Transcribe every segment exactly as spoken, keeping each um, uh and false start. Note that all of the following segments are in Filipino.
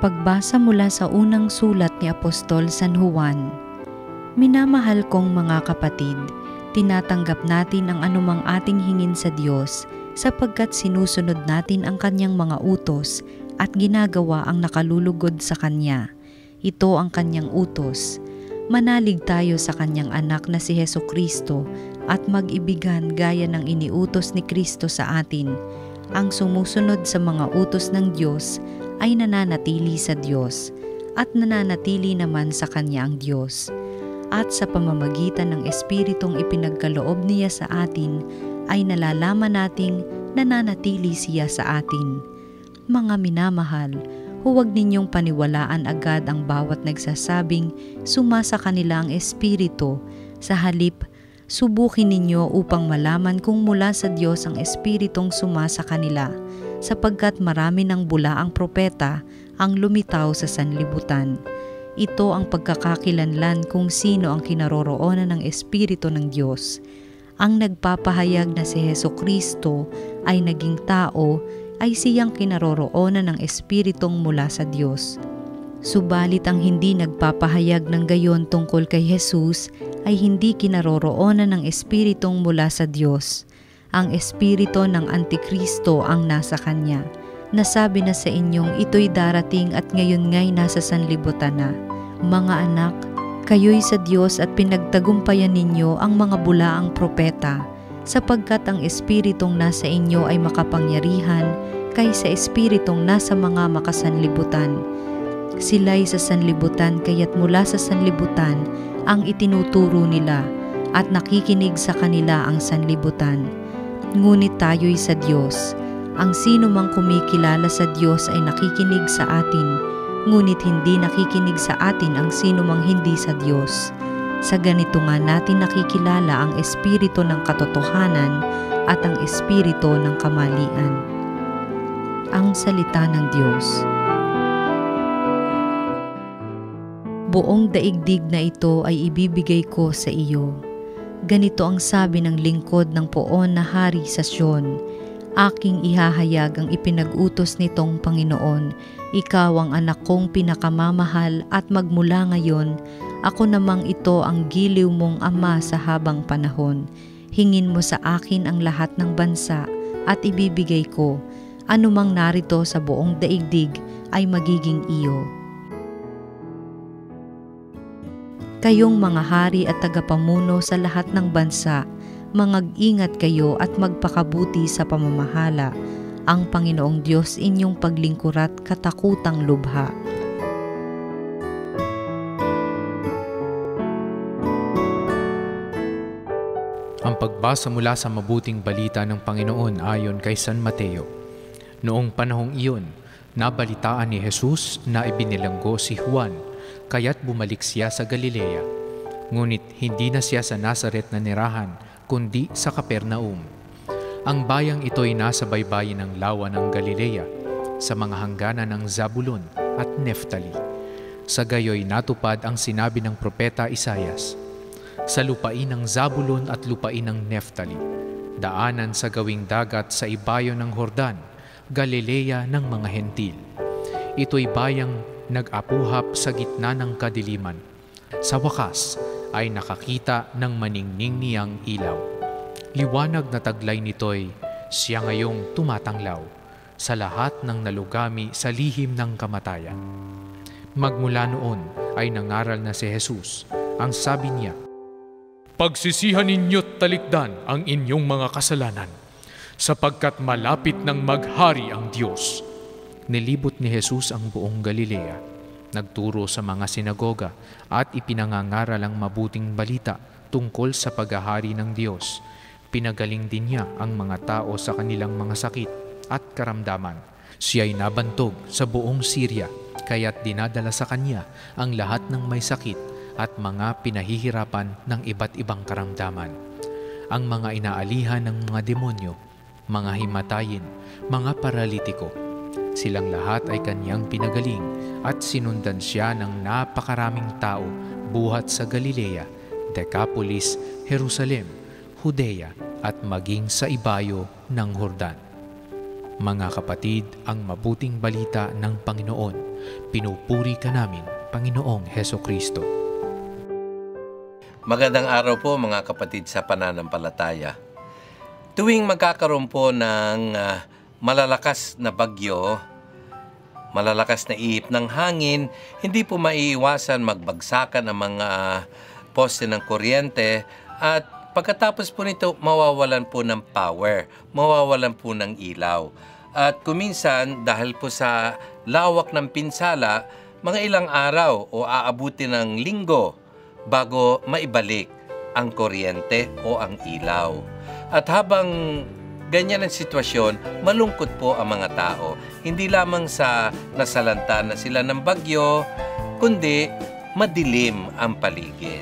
Pagbasa mula sa unang sulat ni Apostol San Juan. Minamahal kong mga kapatid, tinatanggap natin ang anumang ating hingin sa Diyos sapagkat sinusunod natin ang Kanyang mga utos at ginagawa ang nakalulugod sa Kanya. Ito ang Kanyang utos. Manalig tayo sa Kanyang anak na si Hesukristo at mag-ibigan gaya ng iniutos ni Kristo sa atin. Ang sumusunod sa mga utos ng Diyos ay nananatili sa Diyos at nananatili naman sa Kanya ang Diyos. At sa pamamagitan ng Espiritong ipinagkaloob niya sa atin ay nalalaman nating nananatili siya sa atin. Mga minamahal, huwag ninyong paniwalaan agad ang bawat nagsasabing sumasa kanila ang Espiritu. Sa halip, subukin ninyo upang malaman kung mula sa Diyos ang Espiritong sumasa kanila, sapagkat marami ng bulaang propeta ang lumitaw sa sanlibutan. Ito ang pagkakakilanlan kung sino ang kinaroroonan ng Espiritu ng Diyos. Ang nagpapahayag na si Hesukristo ay naging tao ay siyang kinaroroonan ng Espiritong mula sa Diyos. Subalit ang hindi nagpapahayag ng gayon tungkol kay Jesus ay hindi kinaroroonan ng Espiritong mula sa Diyos. Ang espiritu ng Antikristo ang nasa kanya. Nasabi na sa inyong ito'y darating at ngayon nga'y nasa sanlibutan na. Mga anak, kayo'y sa Diyos at pinagtagumpayan ninyo ang mga bulaang propeta, sapagkat ang espiritong nasa inyo ay makapangyarihan kaysa espiritong nasa mga makasanlibutan. Sila'y sa sanlibutan kaya't mula sa sanlibutan ang itinuturo nila at nakikinig sa kanila ang sanlibutan. Ngunit tayo'y sa Diyos. Ang sino mang kumikilala sa Diyos ay nakikinig sa atin, ngunit hindi nakikinig sa atin ang sino mang hindi sa Diyos. Sa ganito nga natin nakikilala ang espiritu ng katotohanan at ang espiritu ng kamalian. Ang salita ng Diyos. Buong daigdig na ito ay ibibigay ko sa iyo. Ganito ang sabi ng lingkod ng poon na hari sa Sion. Aking ihahayag ang ipinag-utos nitong Panginoon. Ikaw ang anak kong pinakamamahal at magmula ngayon, ako namang ito ang giliw mong ama sa habang panahon. Hingin mo sa akin ang lahat ng bansa at ibibigay ko. Anumang narito sa buong daigdig ay magiging iyo. Kayong mga hari at tagapamuno sa lahat ng bansa, mangag-ingat kayo at magpakabuti sa pamamahala. Ang Panginoong Diyos inyong paglingkurat katakutang lubha. Ang pagbasa mula sa mabuting balita ng Panginoon ayon kay San Mateo. Noong panahong iyon, nabalitaan ni Jesus na ibinilanggo si Juan, kaya't bumalik siya sa Galilea. Ngunit hindi na siya sa Nazaret na nirahan, kundi sa Capernaum. Ang bayang ito'y nasa baybayin ng lawa ng Galilea, sa mga hangganan ng Zabulon at Neftali. Sa gayoy natupad ang sinabi ng propeta Isaias, sa lupain ng Zabulon at lupain ng Neftali, daanan sa gawing dagat sa ibayo ng Hordan, Galilea ng mga hentil. Ito'y bayang nag-apuhap sa gitna ng kadiliman. Sa wakas ay nakakita ng maningning niyang ilaw. Liwanag na taglay nito'y siya ngayong tumatanglaw sa lahat ng nalugami sa lihim ng kamatayan. Magmula noon ay nangaral na si Jesus. Ang sabi niya, pagsisihan ninyo't talikdan ang inyong mga kasalanan, sapagkat malapit ng maghari ang Diyos. Nilibot ni Jesus ang buong Galilea, nagturo sa mga sinagoga at ipinangangaral ang mabuting balita tungkol sa paghahari ng Diyos. Pinagaling din niya ang mga tao sa kanilang mga sakit at karamdaman. Siya'y nabantog sa buong Syria, kaya't dinadala sa kanya ang lahat ng may sakit at mga pinahihirapan ng iba't ibang karamdaman. Ang mga inaalihan ng mga demonyo, mga himatayin, mga paralitiko, silang lahat ay kanyang pinagaling at sinundan siya ng napakaraming tao buhat sa Galilea, Decapolis, Jerusalem, Judea at maging sa ibayo ng Hordan. Mga kapatid, ang mabuting balita ng Panginoon Pinupuri ka namin, Panginoong Heso Kristo. Magandang araw po mga kapatid sa pananampalataya. Tuwing magkakaroon po ng uh, malalakas na bagyo, malalakas na ihip ng hangin, hindi po maiiwasan magbagsakan ang mga uh, poste ng kuryente at pagkatapos po nito mawawalan po ng power, mawawalan po ng ilaw. At kuminsan dahil po sa lawak ng pinsala, mga ilang araw o aabuti ng linggo bago maibalik ang kuryente o ang ilaw. At habang ganyan ang sitwasyon, malungkot po ang mga tao. Hindi lamang sa nasalanta na sila ng bagyo, kundi madilim ang paligid.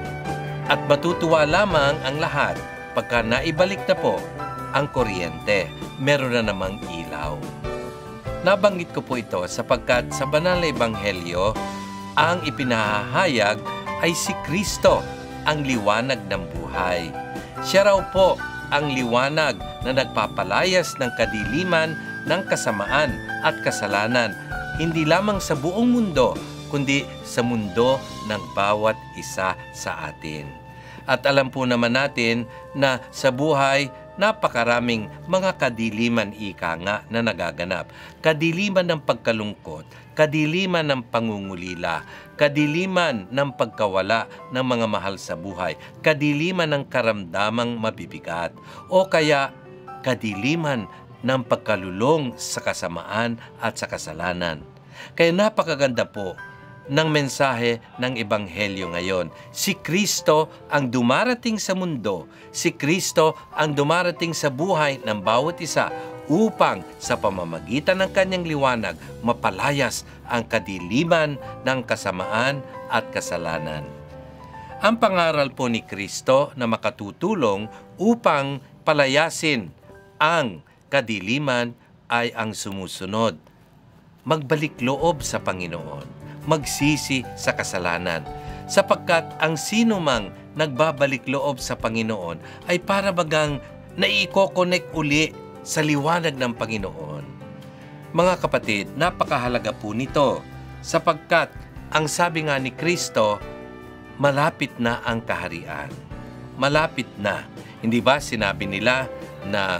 At matutuwa lamang ang lahat pagka naibalik na po ang kuryente, meron na namang ilaw. Nabanggit ko po ito sapagkat sa banal na ebanghelyo, ang ipinahahayag ay si Kristo, ang liwanag ng buhay. Siya raw po ang liwanag na nagpapalayas ng kadiliman ng kasamaan at kasalanan, hindi lamang sa buong mundo, kundi sa mundo ng bawat isa sa atin. At alam po naman natin na sa buhay, napakaraming mga kadiliman ika nga na nagaganap. Kadiliman ng pagkalungkot, kadiliman ng pangungulila, kadiliman ng pagkawala ng mga mahal sa buhay, kadiliman ng karamdamang mabibigat, o kaya kadiliman ng pagkalulong sa kasamaan at sa kasalanan. Kaya napakaganda po ng mensahe ng Ebanghelyo ngayon. Si Kristo ang dumarating sa mundo, si Kristo ang dumarating sa buhay ng bawat isa upang sa pamamagitan ng kanyang liwanag mapalayas ang kadiliman ng kasamaan at kasalanan. Ang pangaral po ni Kristo na makatutulong upang palayasin ang kadiliman ay ang sumusunod: magbalik loob sa Panginoon, magsisi sa kasalanan, sapagkat ang sino mang nagbabalik loob sa Panginoon ay para bagang naiko-connect uli sa liwanag ng Panginoon. Mga kapatid, napakahalaga po nito sapagkat ang sabi nga ni Kristo, malapit na ang kaharian. Malapit na. Hindi ba sinabi nila na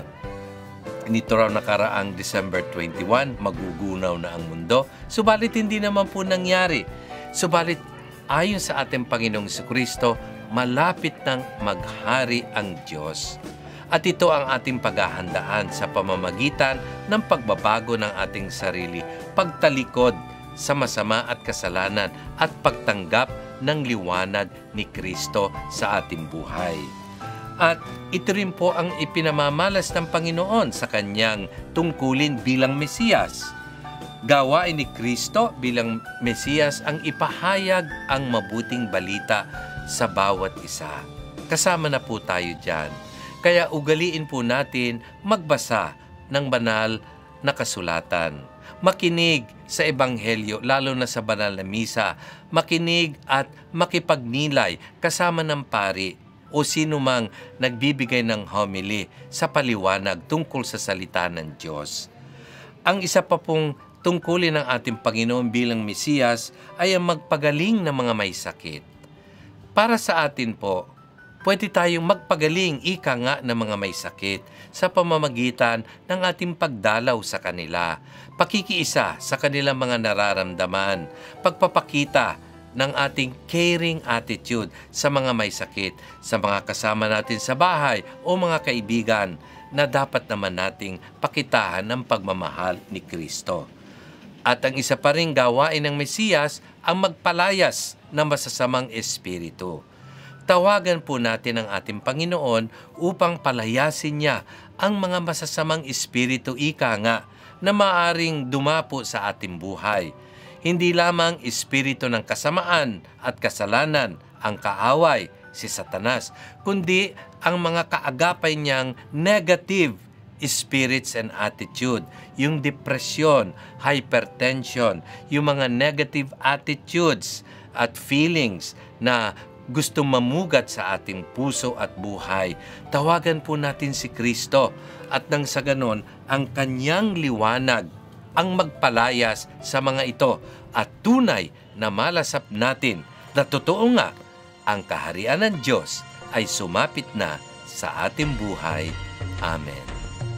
nito raw nakaraang December twenty-first, magugunaw na ang mundo? Subalit hindi naman po nangyari. Subalit ayon sa ating Panginoong Jesucristo, malapit nang maghari ang Diyos. At ito ang ating paghahandaan sa pamamagitan ng pagbabago ng ating sarili, pagtalikod sa masama at kasalanan, at pagtanggap ng liwanag ni Kristo sa ating buhay. At ito rin po ang ipinamamalas ng Panginoon sa kanyang tungkulin bilang Mesiyas. Gawain ni Kristo bilang Mesiyas ang ipahayag ang mabuting balita sa bawat isa. Kasama na po tayo dyan. Kaya ugaliin po natin magbasa ng banal na kasulatan. Makinig sa Ebanghelyo, lalo na sa banal na misa. Makinig at makipagnilay kasama ng pari o sino mang nagbibigay ng homily sa paliwanag tungkol sa salita ng Diyos. Ang isa pa pong tungkulin ng ating Panginoon bilang Mesiyas ay ang magpagaling ng mga may sakit. Para sa atin po, pwede tayong magpagaling ika nga ng mga may sakit sa pamamagitan ng ating pagdalaw sa kanila, pakikiisa sa kanilang mga nararamdaman, pagpapakita ng ating caring attitude sa mga may sakit, sa mga kasama natin sa bahay o mga kaibigan na dapat naman nating pakitahan ng pagmamahal ni Kristo. At ang isa pa ring gawain ng Mesiyas ang magpalayas ng masasamang espiritu. Tawagan po natin ang ating Panginoon upang palayasin niya ang mga masasamang espiritu ika nga na maaring dumapo sa ating buhay. Hindi lamang espiritu ng kasamaan at kasalanan, ang kaaway, si Satanas, kundi ang mga kaagapay niyang negative spirits and attitude, yung depression, hypertension, yung mga negative attitudes at feelings na gustong mamugat sa ating puso at buhay. Tawagan po natin si Kristo at nang sa ganon, ang kanyang liwanag ang magpalayas sa mga ito at tunay na malasap natin na totoo nga ang kaharian ng Diyos ay sumapit na sa ating buhay. Amen.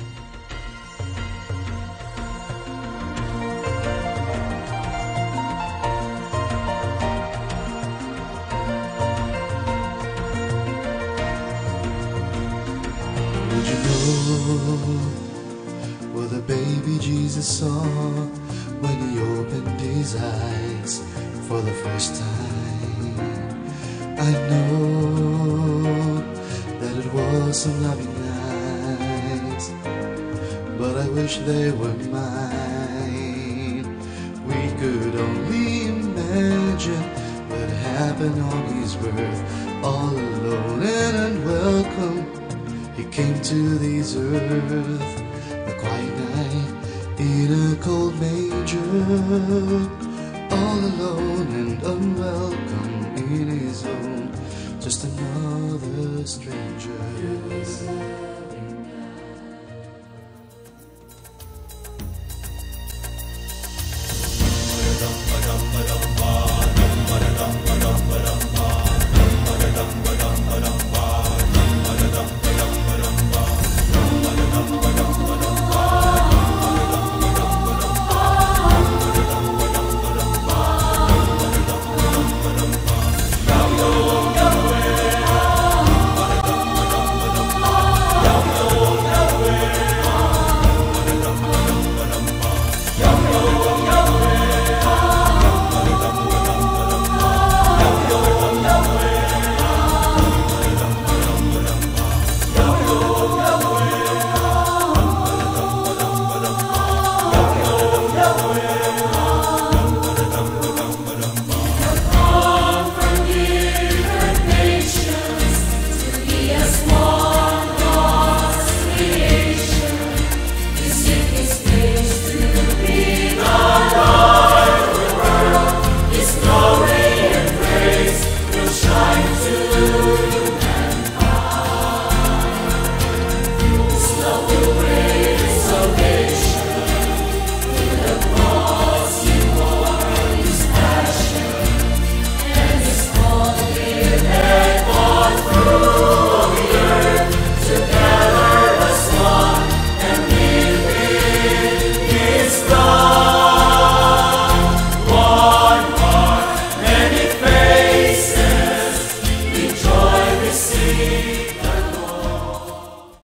Did you know what the baby Jesus saw when he opened his eyes for the first time? I know that it was some loving eyes, but I wish they were mine. We could only imagine what happened on his birth, all alone and unwelcome. He came to this earth, a quiet night in a cold manger, all alone and unwelcome in his home, just another stranger.